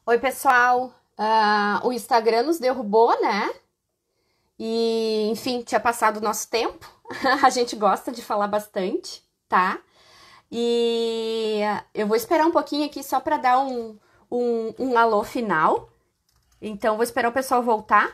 Oi, pessoal. O Instagram nos derrubou, né? E, enfim, tinha passado o nosso tempo. A gente gosta de falar bastante, tá? E eu vou esperar um pouquinho aqui só para dar um alô final. Então, vou esperar o pessoal voltar.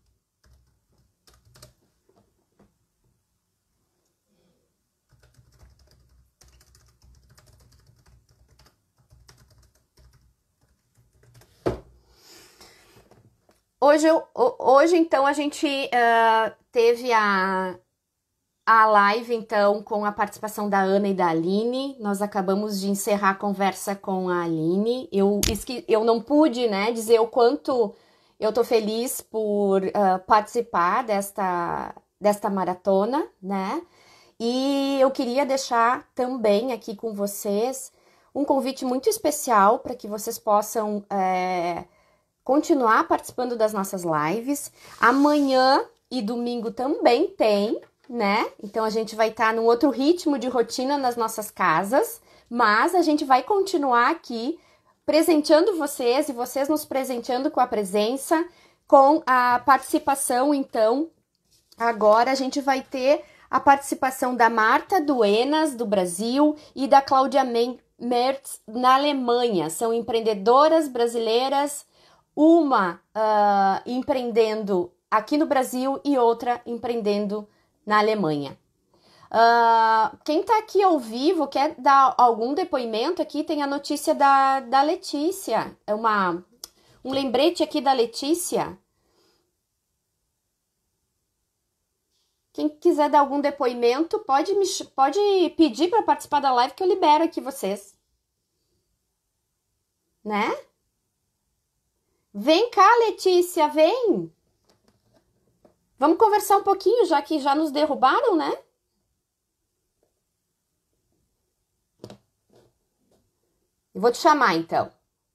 Hoje então, a gente teve a live, então, com a participação da Ana e da Aline. Nós acabamos de encerrar a conversa com a Aline. Eu não pude, né, dizer o quanto eu tô feliz por participar desta maratona, né? E eu queria deixar também aqui com vocês um convite muito especial para que vocês possam continuar participando das nossas lives. Amanhã e domingo também tem, né? Então a gente vai estar num outro ritmo de rotina nas nossas casas, mas a gente vai continuar aqui presenteando vocês e vocês nos presenteando com a presença, com a participação. Então, agora a gente vai ter a participação da Marta Duenas, do Brasil, e da Cláudia Mertz, na Alemanha. São empreendedoras brasileiras, uma empreendendo aqui no Brasil e outra empreendendo na Alemanha. Quem está aqui ao vivo, quer dar algum depoimento aqui, tem a notícia da Letícia. Um lembrete aqui da Letícia. Quem quiser dar algum depoimento, pode pedir para participar da live que eu libero aqui vocês. Né? Vem cá, Letícia, vem! Vamos conversar um pouquinho, já que já nos derrubaram, né? Eu vou te chamar, então.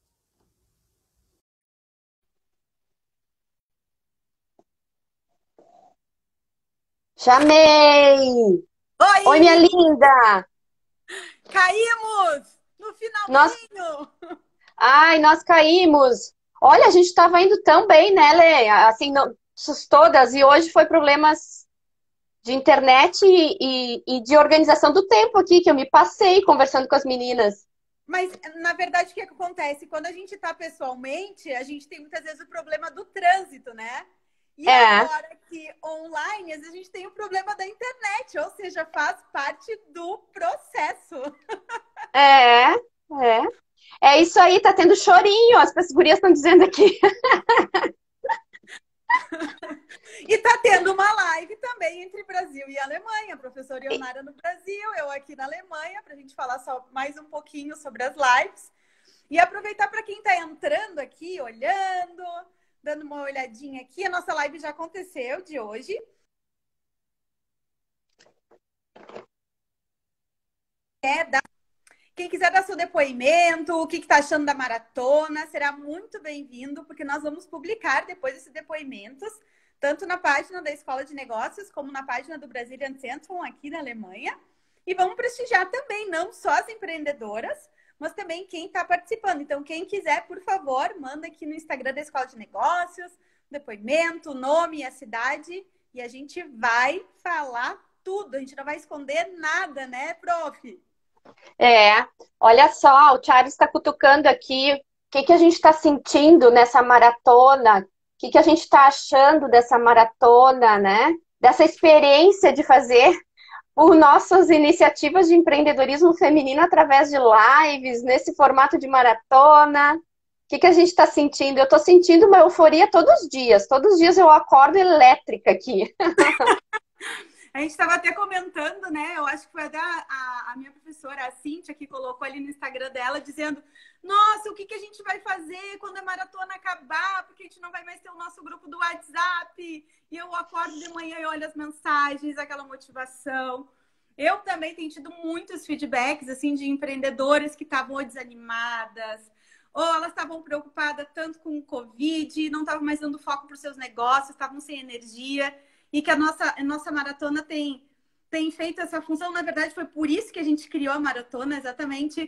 Chamei! Oi, minha Oi! linda! Caímos no Nós, finalzinho! nós caímos! Olha, a gente estava indo tão bem, né, Lê? Assim, todas, e hoje foi problemas de internet e de organização do tempo aqui, que eu me passei conversando com as meninas. Mas, na verdade, o que acontece? Quando a gente está pessoalmente, a gente tem muitas vezes o problema do trânsito, né? E É, agora que online, às vezes a gente tem o problema da internet, ou seja, faz parte do processo. é, é. É isso aí, tá tendo chorinho, as gurias estão dizendo aqui. E tá tendo uma live também entre Brasil e Alemanha. A professora Ionara no Brasil, eu aqui na Alemanha, para a gente falar só mais um pouquinho sobre as lives. E aproveitar para quem está entrando aqui, olhando, dando uma olhadinha aqui. A nossa live já aconteceu de hoje. Quem quiser dar seu depoimento, o que está achando da maratona, será muito bem-vindo, porque nós vamos publicar depois esses depoimentos, tanto na página da Escola de Negócios, como na página do Brazilian Centrum aqui na Alemanha. E vamos prestigiar também, não só as empreendedoras, mas também quem está participando. Então, quem quiser, por favor, manda aqui no Instagram da Escola de Negócios, depoimento, o nome e a cidade, e a gente vai falar tudo. A gente não vai esconder nada, né, prof? É, olha só, o Charles está cutucando aqui. O que a gente está sentindo nessa maratona? O que a gente está achando dessa maratona, né? Dessa experiência de fazer por nossas iniciativas de empreendedorismo feminino através de lives, nesse formato de maratona. O que a gente está sentindo? Eu estou sentindo uma euforia todos os dias. Todos os dias eu acordo elétrica aqui. A gente estava até comentando, né? Eu acho que foi até a minha professora, a Cíntia, que colocou ali no Instagram dela, dizendo: Nossa, o que a gente vai fazer quando a maratona acabar? Porque a gente não vai mais ter o nosso grupo do WhatsApp. E eu acordo de manhã e olho as mensagens, aquela motivação. Eu também tenho tido muitos feedbacks, assim, de empreendedoras que estavam desanimadas, ou elas estavam preocupadas tanto com o Covid, não estavam mais dando foco para os seus negócios, estavam sem energia, e que a nossa maratona tem feito essa função. Na verdade, foi por isso que a gente criou a maratona, exatamente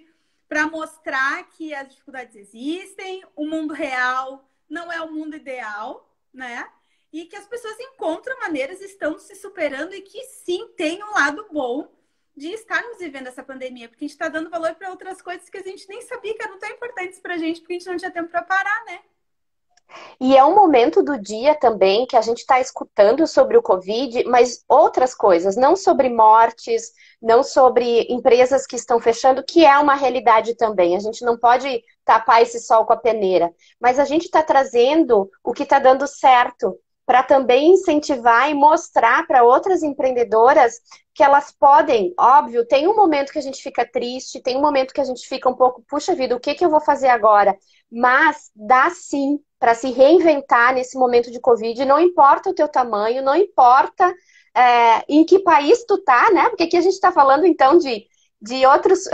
para mostrar que as dificuldades existem, o mundo real não é o mundo ideal, né? E que as pessoas encontram maneiras, estão se superando e que sim, tem um lado bom de estarmos vivendo essa pandemia, porque a gente está dando valor para outras coisas que a gente nem sabia que eram tão importantes para a gente, porque a gente não tinha tempo para parar, né? E é um momento do dia também que a gente está escutando sobre o Covid, mas outras coisas, não sobre mortes, não sobre empresas que estão fechando, que é uma realidade também. A gente não pode tapar esse sol com a peneira, mas a gente está trazendo o que está dando certo para também incentivar e mostrar para outras empreendedoras que elas podem, óbvio, tem um momento que a gente fica triste, tem um momento que a gente fica um pouco, puxa vida, o que que eu vou fazer agora? Mas dá sim para se reinventar nesse momento de Covid, não importa o teu tamanho, não importa em que país tu tá, né? Porque aqui a gente está falando então de outros,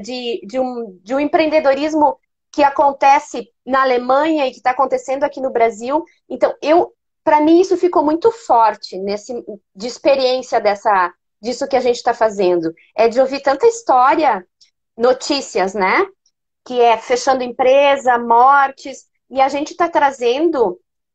de um empreendedorismo que acontece na Alemanha e que está acontecendo aqui no Brasil. Então, para mim, isso ficou muito forte de experiência disso que a gente está fazendo. É de ouvir tanta história, notícias, né? Que é fechando empresa, mortes, e a gente está trazendo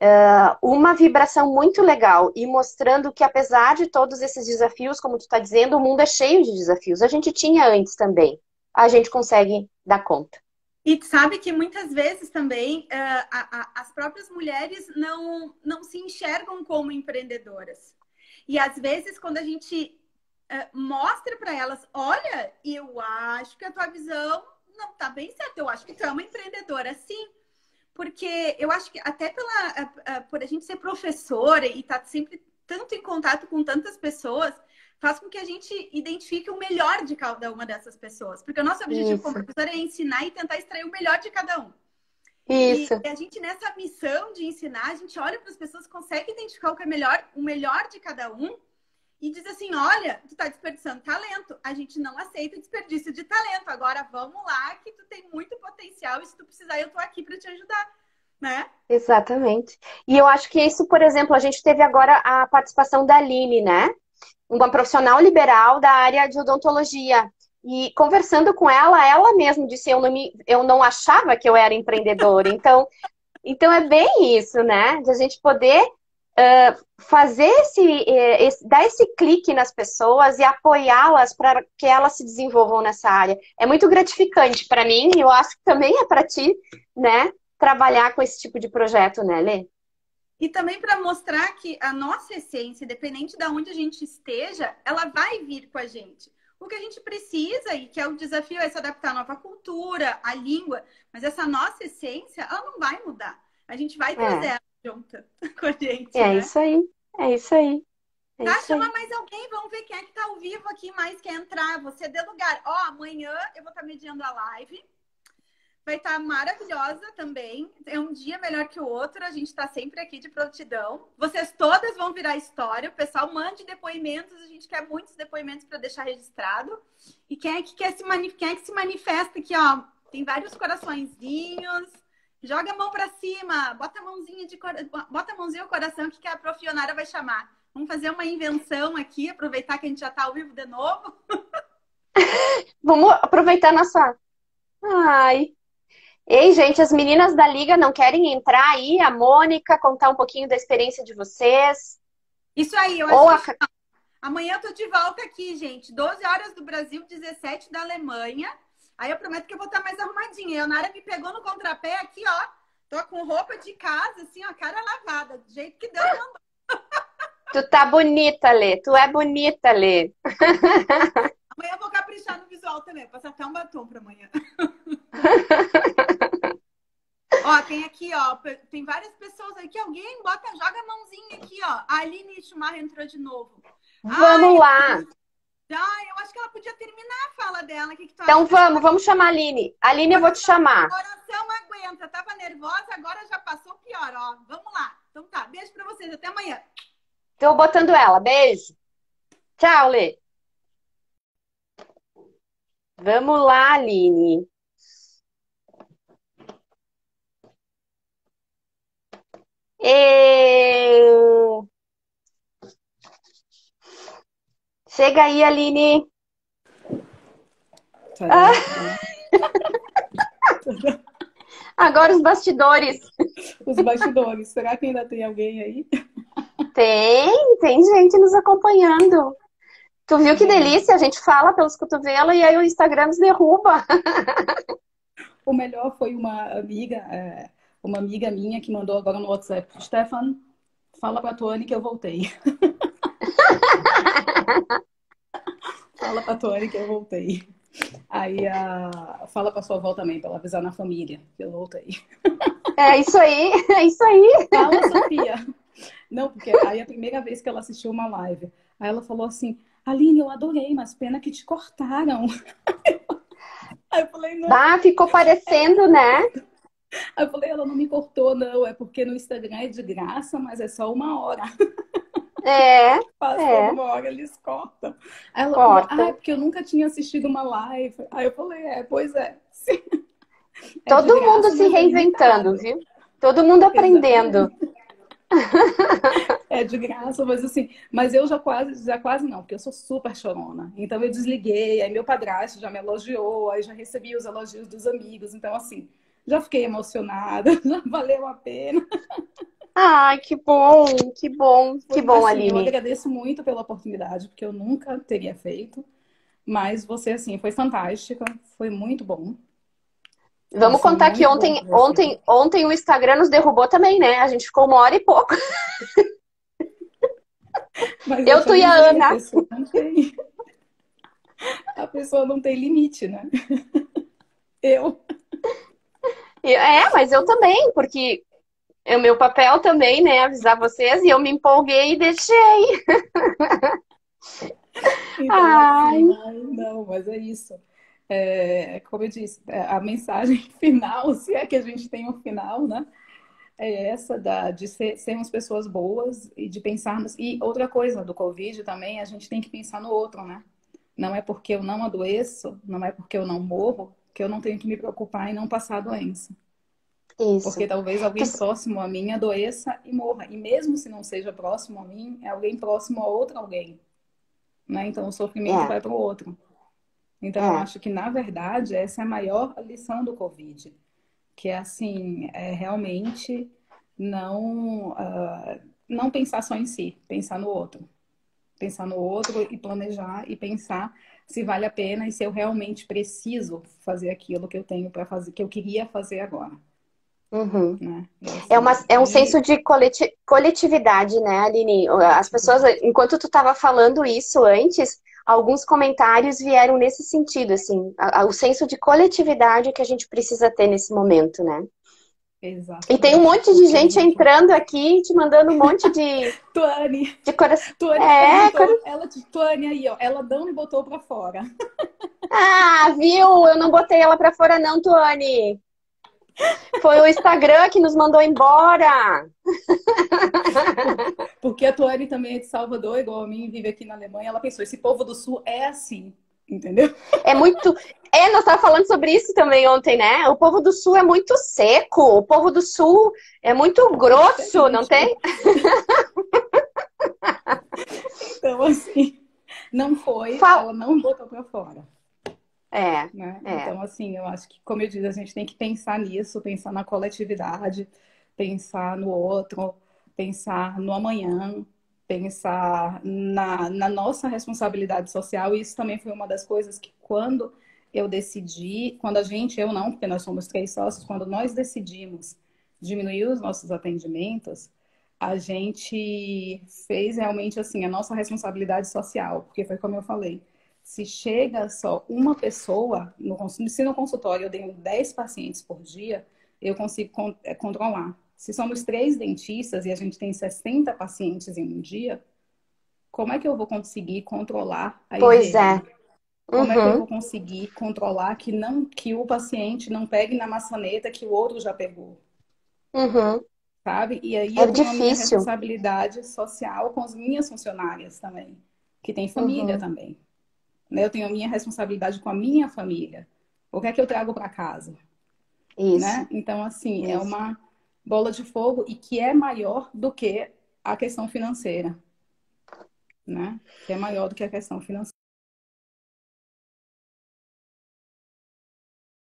uma vibração muito legal e mostrando que apesar de todos esses desafios, como tu está dizendo, o mundo é cheio de desafios. A gente tinha antes também. A gente consegue dar conta. E sabe que muitas vezes também as próprias mulheres não se enxergam como empreendedoras. E às vezes, quando a gente mostra para elas, olha, eu acho que a tua visão não está bem certa, eu acho que tu é uma empreendedora, sim. Porque eu acho que até por a gente ser professora e estar sempre tanto em contato com tantas pessoas, faz com que a gente identifique o melhor de cada uma dessas pessoas. Porque o nosso objetivo como Isso, professora é ensinar e tentar extrair o melhor de cada um. E isso. a gente, nessa missão de ensinar, a gente olha para as pessoas, consegue identificar o que é melhor, o melhor de cada um e diz assim, olha, tu tá desperdiçando talento. A gente não aceita desperdício de talento. Agora vamos lá, que tu tem muito potencial e se tu precisar, eu tô aqui para te ajudar, né? Exatamente. E eu acho que isso, por exemplo, a gente teve agora a participação da Aline, né? Uma profissional liberal da área de odontologia. E conversando com ela, ela mesma disse, eu não achava que eu era empreendedora. Então é bem isso, né? De a gente poder fazer dar esse clique nas pessoas e apoiá-las para que elas se desenvolvam nessa área. É muito gratificante para mim e eu acho que também é para ti, né? Trabalhar com esse tipo de projeto, né, Lê? E também para mostrar que a nossa essência, independente de onde a gente esteja, ela vai vir com a gente. O que a gente precisa, e que é o desafio, é se adaptar à nova cultura, à língua, mas essa nossa essência, ela não vai mudar. A gente vai trazer É, ela junto com a gente, é né? isso aí, é isso aí, é Tá, isso chama aí. mais alguém, vamos ver quem é que tá ao vivo aqui, mais quer entrar. Você dê lugar. Ó, amanhã eu vou estar mediando a live. Vai estar maravilhosa também. É um dia melhor que o outro. A gente está sempre aqui de prontidão. Vocês todas vão virar história. O pessoal mande depoimentos. A gente quer muitos depoimentos para deixar registrado. E quem é que quem é que se manifesta aqui, ó? Tem vários coraçõezinhos. Joga a mão para cima. Bota a mãozinha no coração que a Prof. Ionara vai chamar. Vamos fazer uma invenção aqui, aproveitar que a gente já está ao vivo de novo. Vamos aproveitar nossa. Ai. Ei, gente, as meninas da Liga não querem entrar aí? A Mônica, contar um pouquinho da experiência de vocês? Isso aí, eu acho Ou que a. amanhã eu tô de volta aqui, gente. 12 horas do Brasil, 17 da Alemanha. Aí eu prometo que eu vou estar mais arrumadinha. A Nara me pegou no contrapé aqui, ó. Tô com roupa de casa, assim, ó, cara lavada, do jeito que Deus mandou. Tu tá bonita, Lê. Tu é bonita, Lê. Amanhã eu vou caprichar no visual também. Vou passar até um batom pra amanhã. Ó, tem aqui, ó, tem várias pessoas aqui. Alguém joga a mãozinha aqui, ó. A Aline Schumacher entrou de novo. Vamos lá. Eu acho que ela podia terminar a fala dela. O que que tu Então acha? vamos chamar a Aline. Aline, eu vou te chamar. O coração aguenta. Tava nervosa, agora já passou pior, ó. Vamos lá. Então tá, beijo pra vocês. Até amanhã. Tô botando ela. Beijo. Tchau, Lê. Vamos lá, Aline. E... Chega aí, Aline. Tcharam. Agora os bastidores. Os bastidores. Será que ainda tem alguém aí? Tem gente nos acompanhando. Tu viu que Bom, delícia? A gente fala pelos cotovelos e aí o Instagram nos derruba. o melhor foi uma amiga minha que mandou agora no WhatsApp. Stefan, fala pra Tuane que eu voltei. Fala pra Tuane que eu voltei. Aí, fala pra sua avó também, pra ela avisar na família que eu voltei. É isso aí, é isso aí. Fala, Sofia. Não, porque aí a primeira vez que ela assistiu uma live, aí ela falou assim, Aline, eu adorei, mas pena que te cortaram. Aí eu falei, não. Ah, ficou parecendo, né? Aí eu falei, ela não me cortou, não. É porque no Instagram é de graça, mas é só uma hora. É, Passou de é, uma hora, eles cortam. Aí ela falou, corta. é porque eu nunca tinha assistido uma live. Aí eu falei, pois é. Sim. É de Todo mundo graça, se mas é reinventando, limitado. viu? Todo mundo aprendendo. Exatamente. É de graça, mas assim, mas eu já quase não, porque eu sou super chorona. Então eu desliguei, aí meu padrasto já me elogiou, aí já recebi os elogios dos amigos. Então, assim, já fiquei emocionada, já valeu a pena. Ai, que bom, que bom, que Foi, bom, assim, eu Aline. agradeço muito pela oportunidade, porque eu nunca teria feito. Mas você, assim, foi fantástica, foi muito bom. Foi, Vamos assim, contar que muito bom ontem, com você. ontem o Instagram nos derrubou também, né? A gente ficou 1 hora e pouco. Mas eu Eu, te tu e a avisei, Ana. a pessoa não tem limite, né? Eu. Mas eu também, porque é o meu papel também, né? Avisar vocês e eu me empolguei e deixei. Então, Ai, assim, ai, não, mas é isso. Como eu disse, a mensagem final, se é que a gente tem um final, né? É essa de sermos pessoas boas e de pensarmos. E outra coisa do Covid também, a gente tem que pensar no outro, né? Não é porque eu não adoeço, não é porque eu não morro, que eu não tenho que me preocupar em não passar a doença. isso. Porque talvez Tu- alguém próximo a mim adoeça e morra. E mesmo se não seja próximo a mim, é alguém próximo a outro alguém, né? Então o sofrimento É, vai para o outro. Então eu é. acho que, na verdade, essa é a maior lição do Covid. Que é assim, realmente não pensar só em si, pensar no outro. Pensar no outro e planejar e pensar se vale a pena e se eu realmente preciso fazer aquilo que eu tenho para fazer, que eu queria fazer agora, Uhum. né? E É, assim, é um senso de coletividade, né, Aline? As pessoas, coletividade. enquanto tu estava falando isso antes, alguns comentários vieram nesse sentido, assim, o senso de coletividade que a gente precisa ter nesse momento, né? E tem um Exatamente, monte de porque a gente gente. entrando aqui, te mandando um monte Tuane, de coração. Tuane É, perguntou, Tuane aí, ó, ela não me botou para fora. ah, viu? Eu não botei ela pra fora, não, Tuane. Foi o Instagram que nos mandou embora. Porque a Tuane também é de Salvador, igual a mim, vive aqui na Alemanha. Ela pensou, esse povo do Sul é assim, entendeu? É muito. É, nós estávamos falando sobre isso também ontem, né? O povo do Sul é muito seco, o povo do Sul é muito É grosso, não diferente, né? tem? Então, assim, não foi, Fal... ela não botou para fora, É, né? é. Então, assim, eu acho que, como eu disse, a gente tem que pensar nisso, pensar na coletividade, pensar no outro, pensar no amanhã, pensar na nossa responsabilidade social. E isso também foi uma das coisas que, quando eu decidi, eu não, porque nós somos 3 sócios, quando nós decidimos diminuir os nossos atendimentos, a gente fez realmente assim a nossa responsabilidade social, porque foi como eu falei, se chega só uma pessoa, se no consultório eu tenho 10 pacientes por dia, eu consigo controlar. Se somos 3 dentistas e a gente tem 60 pacientes em um dia, como é que eu vou conseguir controlar a Pois é. higiene? Como é que eu Uhum, vou conseguir controlar que o paciente não pegue na maçaneta que o outro já pegou? uhum. Sabe? E aí É eu tenho a minha difícil. responsabilidade social com as minhas funcionárias também, que tem família Uhum. também, né? Eu tenho a minha responsabilidade com a minha família. O que é que eu trago para casa, Isso, né? Então, assim, é isso. uma bola de fogo e que é maior do que a questão financeira, né? Que é maior do que a questão financeira.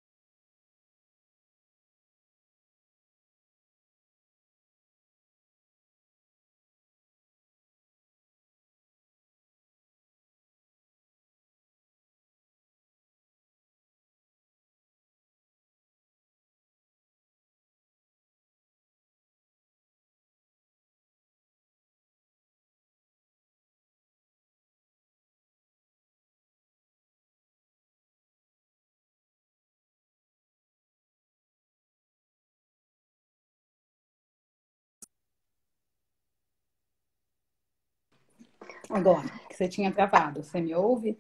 Agora, que você tinha travado, você me ouve?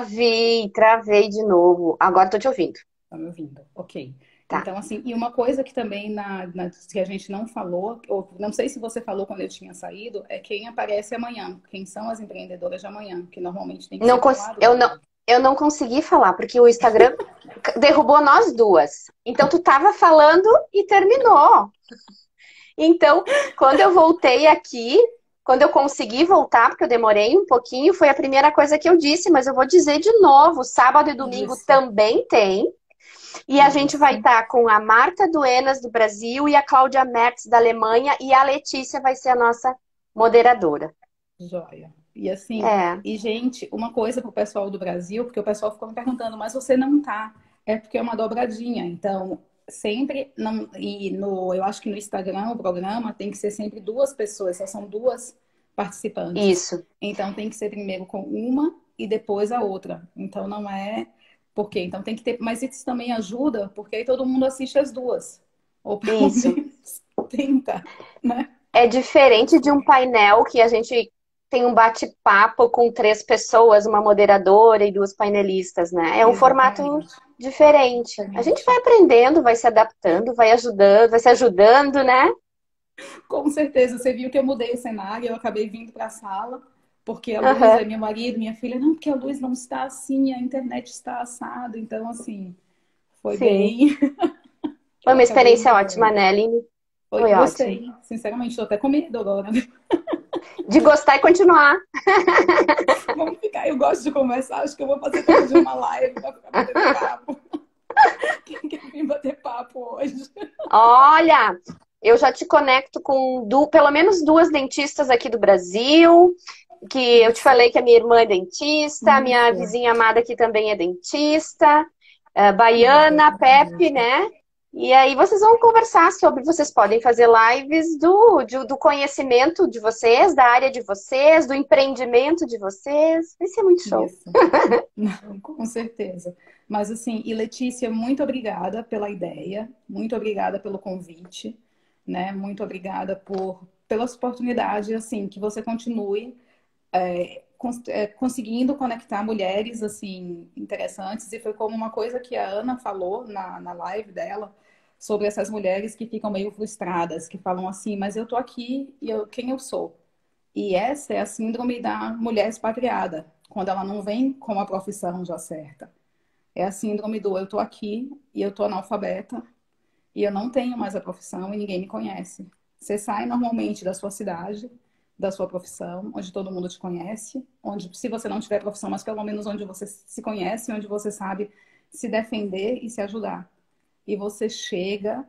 Travei de novo. Agora tô te ouvindo. Tá me ouvindo? Ok. Tá. Então, assim, e uma coisa que também que a gente não falou, ou não sei se você falou quando eu tinha saído, é quem aparece amanhã, quem são as empreendedoras de amanhã, que normalmente tem que Não ser cons... falado hoje. eu não consegui falar, porque o Instagram derrubou nós duas. Então, tu tava falando e terminou. Então, quando eu voltei aqui, quando eu consegui voltar, porque eu demorei um pouquinho, foi a primeira coisa que eu disse, mas eu vou dizer de novo: sábado e domingo Isso, também tem. E a gente vai isso, estar com a Marta Duenas do Brasil e a Cláudia Mertz da Alemanha, e a Letícia vai ser a nossa moderadora. joia. E assim, É, e gente, uma coisa pro pessoal do Brasil, porque o pessoal ficou me perguntando, mas você não tá? É porque é uma dobradinha. Então, sempre não, eu acho que no Instagram o programa tem que ser sempre duas pessoas, só são duas participantes. isso, Então tem que ser primeiro com uma e depois a outra. Então não é porque, então tem que ter, mas isso também ajuda, porque aí todo mundo assiste as duas, ou pelo isso. menos tenta, né? É diferente de um painel que a gente tem um bate-papo com três pessoas, uma moderadora e duas painelistas, né? É um formato Exatamente. diferente. A gente vai Diferente. aprendendo, vai se adaptando, vai ajudando, vai se ajudando, né? Com certeza, você viu que eu mudei o cenário, eu acabei vindo para a sala, porque a luz, Aham. aí meu marido, minha filha, não, porque a luz não está assim, a internet está assada, então assim, foi Sim. bem, Foi eu uma acabei experiência ótima, mudando. né, Aline? Foi, Foi ótimo. gostei, sinceramente, estou até com medo agora. De gostar e continuar. Vamos ficar, eu gosto de conversar, acho que eu vou fazer todo dia uma live para ficar batendo papo. Quem quer vir bater papo hoje? Olha, eu já te conecto com pelo menos duas dentistas aqui do Brasil, que eu te Isso, falei que a minha irmã é dentista, a minha isso, vizinha amada aqui também é dentista, Baiana, Pepe, exatamente. né? E aí vocês vão conversar sobre, vocês podem fazer lives do conhecimento de vocês, da área de vocês, do empreendimento de vocês. Vai ser muito show. Isso. Não, com certeza. Mas assim, e Letícia, muito obrigada pela ideia, muito obrigada pelo convite, né? Muito obrigada pelas oportunidades, assim, que você continue conseguindo conectar mulheres, assim, interessantes. E foi como uma coisa que a Ana falou na live dela, sobre essas mulheres que ficam meio frustradas, que falam assim, mas eu tô aqui e quem eu sou? E essa é a síndrome da mulher expatriada, quando ela não vem com a profissão já certa. É a síndrome do eu tô aqui e eu tô analfabeta e eu não tenho mais a profissão e ninguém me conhece. Você sai normalmente da sua cidade, da sua profissão, onde todo mundo te conhece, onde, se você não tiver profissão, mas pelo menos onde você se conhece, onde você sabe se defender e se ajudar. E você chega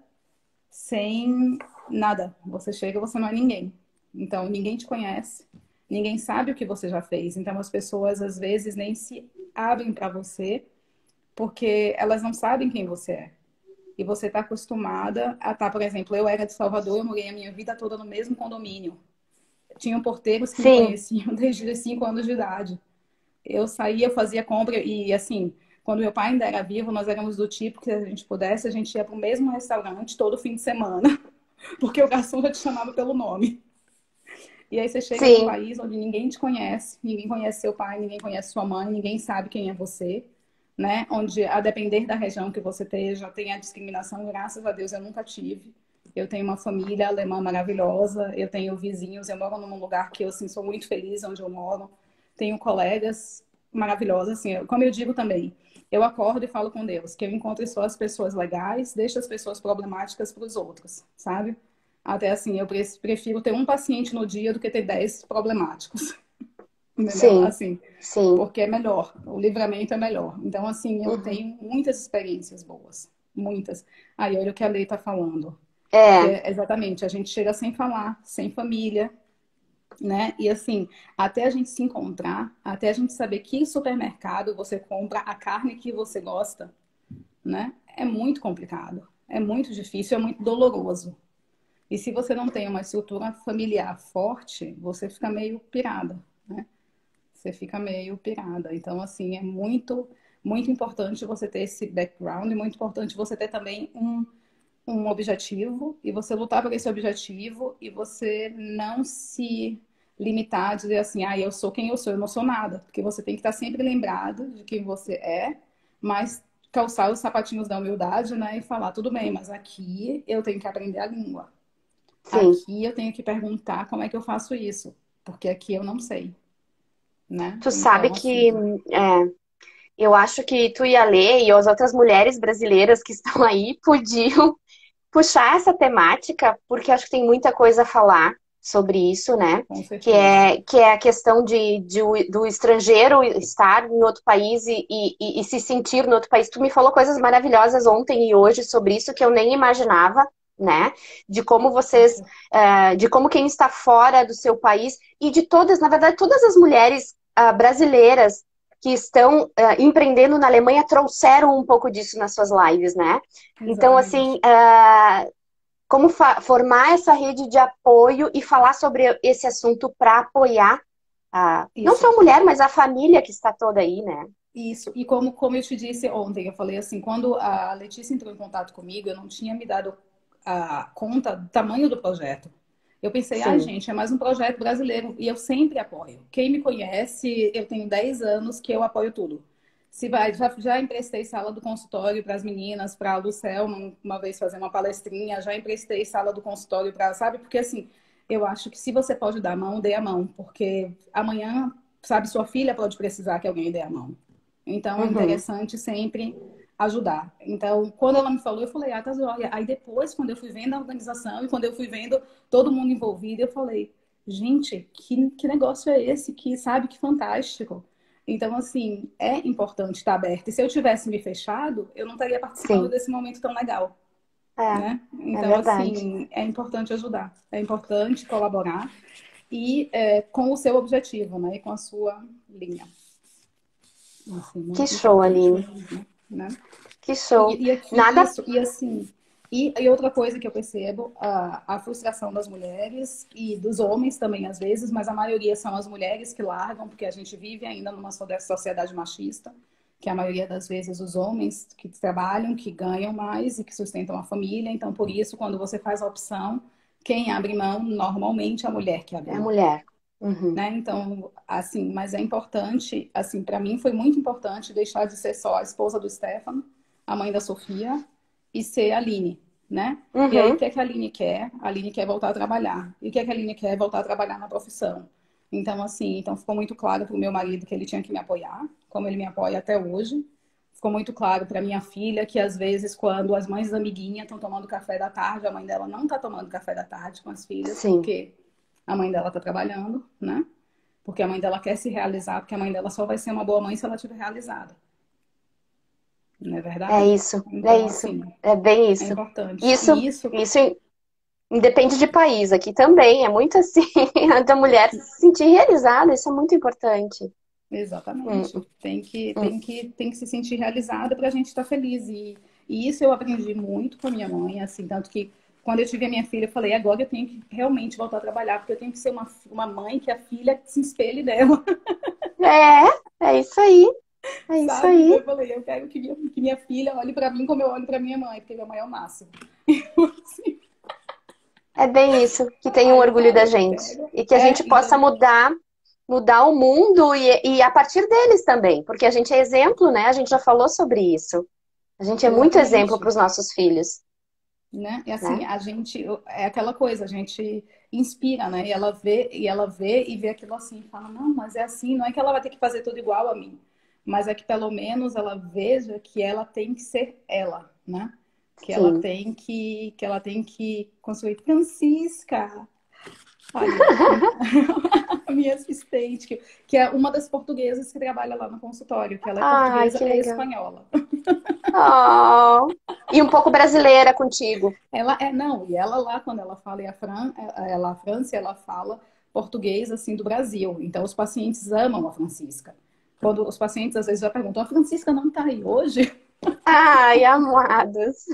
sem nada. Você chega, você não é ninguém. Então, ninguém te conhece, ninguém sabe o que você já fez. Então, as pessoas às vezes nem se abrem para você porque elas não sabem quem você é. E você está acostumada a estar, por exemplo, eu era de Salvador, eu morei a minha vida toda no mesmo condomínio. Tinham porteiros que me Sim, conheciam desde os 5 anos de idade. Eu saía, eu fazia compra e assim, quando meu pai ainda era vivo, nós éramos do tipo que a gente pudesse, a gente ia para o mesmo restaurante todo fim de semana, porque o garçom já te chamava pelo nome. E aí você chega num sim. país onde ninguém te conhece, ninguém conhece seu pai, ninguém conhece sua mãe, ninguém sabe quem é você, né? Onde, a depender da região que você esteja, tem a discriminação, graças a Deus eu nunca tive. Eu tenho uma família alemã maravilhosa, eu tenho vizinhos, eu moro num lugar que eu assim, sou muito feliz onde eu moro. Tenho colegas maravilhosos, assim, como eu digo também, eu acordo e falo com Deus, que eu encontre só as pessoas legais, deixo as pessoas problemáticas para os outros, sabe? Até assim, eu prefiro ter um paciente no dia do que ter 10 problemáticos, entendeu? Sim, Assim, sim. porque é melhor, o livramento é melhor. Então, assim, eu Uhum. tenho muitas experiências boas, muitas. Aí, olha o que a Lei está falando, que É, é exatamente, a gente chega sem falar, sem família, né? E assim, até a gente se encontrar, até a gente saber que supermercado você compra a carne que você gosta, né? É muito complicado, é muito difícil, é muito doloroso. E se você não tem uma estrutura familiar forte, você fica meio pirada, né? Você fica meio pirada. Então, assim, é muito, muito importante você ter esse background, e muito importante você ter também um objetivo e você lutar por esse objetivo e você não se limitar, dizer assim, eu sou quem eu sou, eu não sou nada. Porque você tem que estar sempre lembrado de quem você é, mas calçar os sapatinhos da humildade, né? E falar, tudo bem, mas aqui eu tenho que aprender a língua. Sim. Aqui eu tenho que perguntar como é que eu faço isso, porque aqui eu não sei, né? Tu sabe Então, que assim, eu acho que tu e a Lê e as outras mulheres brasileiras que estão aí podiam puxar essa temática, porque acho que tem muita coisa a falar sobre isso, né? com Que certeza. é, que é a questão do estrangeiro estar em outro país e se sentir no outro país. Tu me falou coisas maravilhosas ontem e hoje sobre isso que eu nem imaginava, né? De como vocês, de como quem está fora do seu país e de todas, na verdade, todas as mulheres brasileiras que estão empreendendo na Alemanha trouxeram um pouco disso nas suas lives, né? Então, assim, Exatamente. como formar essa rede de apoio e falar sobre esse assunto para apoiar não só Isso. a mulher, mas a família que está toda aí, né? Isso, e como eu te disse ontem, eu falei assim, quando a Letícia entrou em contato comigo, eu não tinha me dado a conta do tamanho do projeto. Eu pensei, Sim. gente, é mais um projeto brasileiro e eu sempre apoio. Quem me conhece, eu tenho 10 anos que eu apoio tudo. Se vai, já emprestei sala do consultório para as meninas, para a Lucel, uma vez fazer uma palestrinha, já emprestei sala do consultório para, sabe? Porque assim, eu acho que se você pode dar a mão, dê a mão, porque amanhã, sabe, sua filha pode precisar que alguém dê a mão. Então, é Uhum. interessante sempre ajudar. Então, quando ela me falou, eu falei, tá joia. Aí depois, quando eu fui vendo a organização e quando eu fui vendo todo mundo envolvido, eu falei, gente, que negócio é esse? Que, sabe, que fantástico. Então, assim, é importante estar aberto. E se eu tivesse me fechado, eu não estaria participando Sim. desse momento tão legal, né? É Então, verdade. assim, é importante ajudar. É importante colaborar e com o seu objetivo, né? E com a sua linha. Assim, Que muito show, importante Aline. mesmo, né? Que show. E aqui, Nada. isso, e assim, e outra coisa que eu percebo, a frustração das mulheres e dos homens também, às vezes, mas a maioria são as mulheres que largam, porque a gente vive ainda numa sociedade machista, que a maioria das vezes os homens que trabalham, que ganham mais e que sustentam a família, então por isso, quando você faz a opção, quem abre mão, normalmente é a mulher que abre É a mão, mulher. Uhum. né? Então, assim, mas é importante, assim, para mim foi muito importante deixar de ser só a esposa do Stefano, a mãe da Sofia, e ser a Aline, né? E aí, o Uhum. que é que a Aline quer? A Aline quer voltar a trabalhar. E o que é que a Aline quer? Voltar a trabalhar na profissão. Então, assim, então ficou muito claro para o meu marido que ele tinha que me apoiar, como ele me apoia até hoje. Ficou muito claro para minha filha que, às vezes, quando as mães da amiguinha estão tomando café da tarde, a mãe dela não está tomando café da tarde com as filhas, Sim. porque a mãe dela está trabalhando, né? Porque a mãe dela quer se realizar, porque a mãe dela só vai ser uma boa mãe se ela estiver realizada. Não é É verdade? isso. É Então, isso. assim, É bem é isso. importante. Isso, E isso, isso independe de país. Aqui também é muito assim, da mulher se sentir realizada. Isso é muito importante. exatamente, Hum, hum. tem que se sentir realizada para a gente estar feliz. E isso eu aprendi muito com a minha mãe, assim, tanto que quando eu tive a minha filha, eu falei, agora eu tenho que realmente voltar a trabalhar, porque eu tenho que ser uma mãe que a filha se espelhe dela. É isso aí. É isso Sabe? Então aí. eu falei, eu quero que minha filha olhe pra mim como eu olho pra minha mãe, porque minha mãe é o máximo. Assim, É bem isso. Que tenha um aí eu orgulho da falo, eu gente. quero. E que a gente possa Então, mudar o mundo e a partir deles também. Porque a gente é exemplo, né? A gente já falou sobre isso. A gente é muito exemplo para exatamente, os nossos filhos, né? E assim, né? a gente é aquela coisa, a gente inspira, né? E ela vê e vê aquilo assim, e fala, não, mas é assim, não é que ela vai ter que fazer tudo igual a mim, mas é que pelo menos ela veja que ela tem que ser ela, né? Sim. Que ela tem que construir. Francisca, ali, ó, a minha assistente, que é uma das portuguesas que trabalha lá no consultório, que ela é Ai, portuguesa que e legal. espanhola. Oh. E um pouco brasileira contigo. Ela é, não, e ela lá, quando ela fala, ela, a França, ela fala português, assim, do Brasil. Então, os pacientes amam a Francisca. Quando os pacientes, às vezes, já perguntam, a Francisca não está aí hoje? Ai, amados.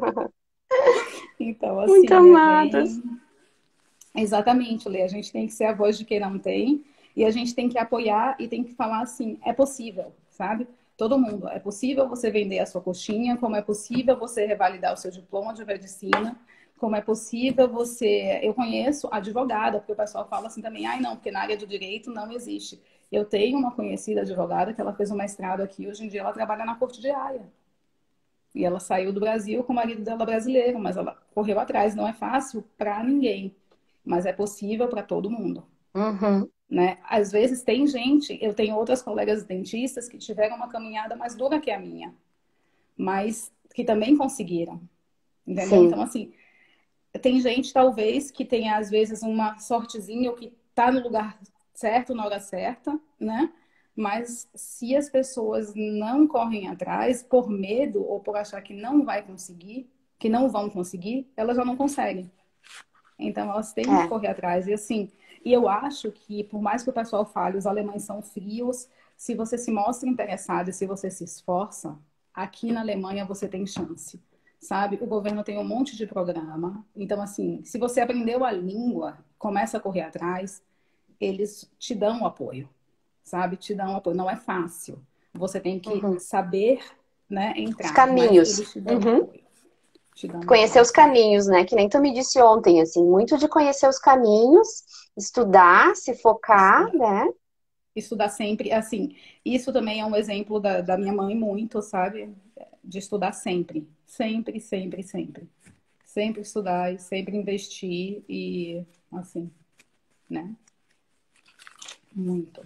Então, Muito assim, é amados. bem... Exatamente, Lê, a gente tem que ser a voz de quem não tem, e a gente tem que apoiar e tem que falar assim, é possível, sabe? Todo mundo, é possível você vender a sua coxinha, como é possível você revalidar o seu diploma de medicina, Como é possível você... Eu conheço advogada, porque o pessoal fala assim também, ai não, porque na área do direito não existe. Eu tenho uma conhecida advogada que ela fez um mestrado aqui, hoje em dia ela trabalha na Corte de Haia. E ela saiu do Brasil com o marido dela brasileiro, mas ela correu atrás. Não é fácil para ninguém, mas é possível para todo mundo, Uhum. né? Às vezes tem gente, eu tenho outras colegas dentistas que tiveram uma caminhada mais dura que a minha, mas que também conseguiram, entendeu? Sim. Então, assim, tem gente, talvez, que tenha, às vezes, uma sortezinha ou que tá no lugar certo, na hora certa, né? Mas se as pessoas não correm atrás por medo ou por achar que não vai conseguir, que não vão conseguir, elas já não conseguem. Então, elas têm que É. correr atrás. E assim, e eu acho que, por mais que o pessoal fale, os alemães são frios, se você se mostra interessado e se você se esforça, aqui na Alemanha você tem chance, sabe? O governo tem um monte de programa. Então, assim, se você aprendeu a língua, começa a correr atrás, eles te dão o apoio, sabe? Te dão o apoio. Não é fácil. Você tem que Uhum. saber, né, Os entrar, mas caminhos. eles te dão Uhum. apoio. Te dão Conhecer apoio. os caminhos, né? Que nem tu me disse ontem, assim, muito de conhecer os caminhos, estudar, se focar, Estudar. né? Estudar sempre, assim, isso também é um exemplo da minha mãe muito, sabe? De estudar sempre. Sempre, sempre, sempre. Sempre estudar e sempre investir e, assim, né? Muito.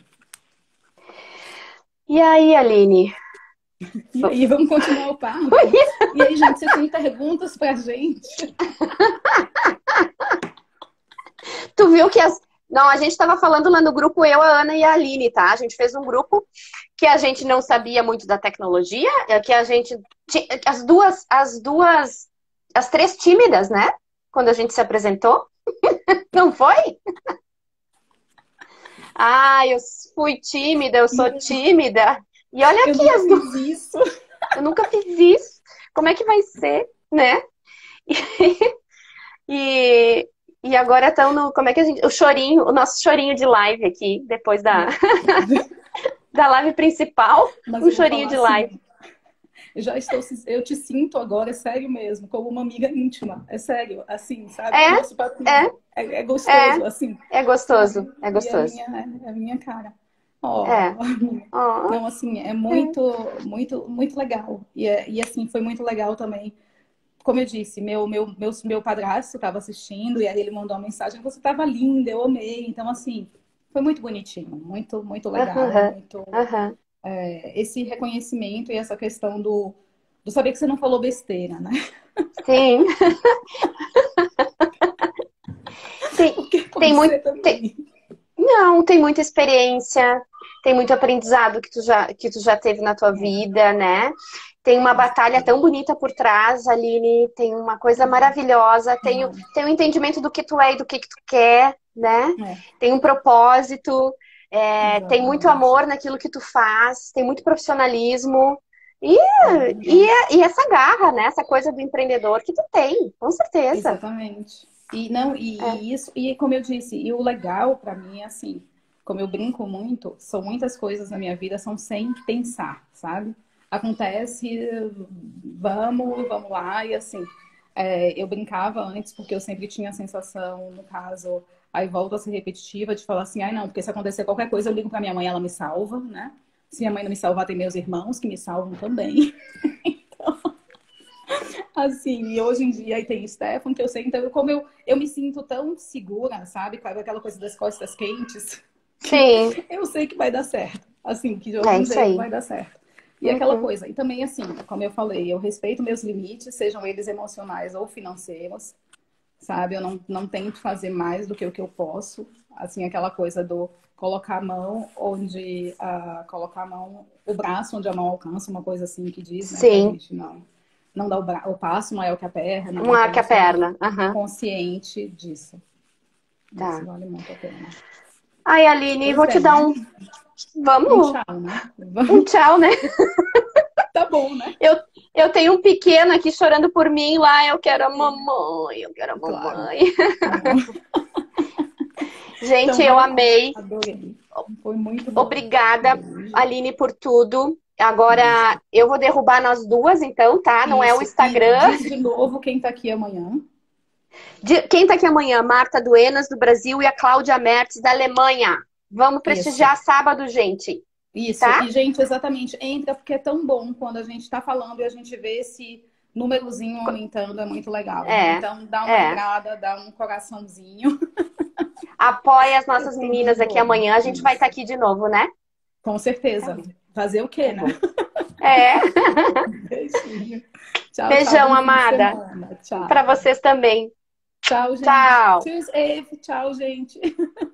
E aí, Aline? E aí, vamos continuar o papo? E aí, gente, você tem perguntas pra gente? Tu viu que as. Não, a gente estava falando lá no grupo, eu, a Ana e a Aline, tá? A gente fez um grupo que a gente não sabia muito da tecnologia, que a gente. As três tímidas, né? Quando a gente se apresentou. Não foi? Ah, eu fui tímida, eu sou tímida. E olha Eu aqui nunca as duas. fiz isso. Eu nunca fiz isso. Como é que vai ser, né? E, e agora estão no. Como é que a gente. O chorinho, o nosso chorinho de live aqui, depois da live principal, Mas um eu vou chorinho falar de live. assim, eu te sinto agora, é sério mesmo, como uma amiga íntima. É sério, assim, sabe? O É, nosso é, papinho é gostoso, assim, é gostoso, sabe? é E gostoso. é a minha cara. Oh, É. Ó, não, assim, é é. muito, muito, muito legal. E assim, foi muito legal também. Como eu disse, meu padrasto estava assistindo e aí ele mandou uma mensagem: você estava linda, eu amei. Então, assim, foi muito bonitinho, muito, muito legal, Aham, muito aham. esse reconhecimento e essa questão do saber que você não falou besteira, né? Sim. Tem, Porque tem pode muito. ser também. Não, tem muita experiência, tem muito aprendizado que tu já teve na tua É, vida, né? Tem uma com batalha certeza. tão bonita por trás, Aline, tem uma coisa maravilhosa, Demais. tem um entendimento do que tu é e do que tu quer, né? É, Tem um propósito, tem muito exatamente. amor naquilo que tu faz, tem muito profissionalismo e, É verdade. e essa garra, né? Essa coisa do empreendedor que tu tem, com certeza. Exatamente. E não, É. e isso, e como eu disse, e o legal pra mim é assim, como eu brinco muito, são muitas coisas na minha vida são sem pensar, sabe? Acontece, vamos lá, e assim, eu brincava antes porque eu sempre tinha a sensação, no caso, aí volta a ser repetitiva de falar assim, ai não, porque se acontecer qualquer coisa eu ligo pra minha mãe, ela me salva, né? Se minha mãe não me salvar, tem meus irmãos que me salvam também. Assim, e hoje em dia aí tem o Stefan, que eu sei, então como eu me sinto tão segura, sabe? Com aquela coisa das costas quentes, que Sim, eu sei que vai dar certo. Assim, que de é algum isso jeito aí. vai dar certo. E aquela Uhum. coisa, e também assim, como eu falei, eu respeito meus limites, sejam eles emocionais ou financeiros, sabe? Eu não tento fazer mais do que o que eu posso. Assim, aquela coisa do colocar a mão onde, colocar a mão, o braço onde a mão alcança, uma coisa assim que diz, né? Pra Sim, gente não dar o passo maior que a perna. uma Então, que eu a sou muito perna. Aham. consciente disso. Isso Tá. vale muito a pena. Ai, Aline, Pois vou te é, dar né? um. Um Vamos, tchau, né? um tchau, né? Tá bom, né? Eu, eu tenho um pequeno aqui chorando por mim lá. Eu quero a mamãe, eu quero a Claro. mamãe. Não. Gente, Então eu vai lá. amei. Adorei. Foi muito bom. Obrigada, Beijo. Aline, por tudo. Agora Beijo. eu vou derrubar nós duas, então, tá? Não é o Isso. E Instagram. diz de novo quem tá aqui amanhã. Quem tá aqui amanhã? Marta Duenas, do Brasil, e a Cláudia Mertz, da Alemanha. Vamos prestigiar sábado, gente. Isso. Tá? E, gente, exatamente, entra porque é tão bom quando a gente tá falando e a gente vê esse númerozinho aumentando, é muito legal. Então, dá uma entrada, dá um coraçãozinho. Apoia as nossas meninas aqui amanhã. A gente vai estar aqui de novo, né? Com certeza. Fazer o quê, né? Beijinho. Tchau, Beijão, tchau, amada. Tchau. Pra vocês também. Tchau, gente. Tchau. Tchau, Eve. Tchau, gente.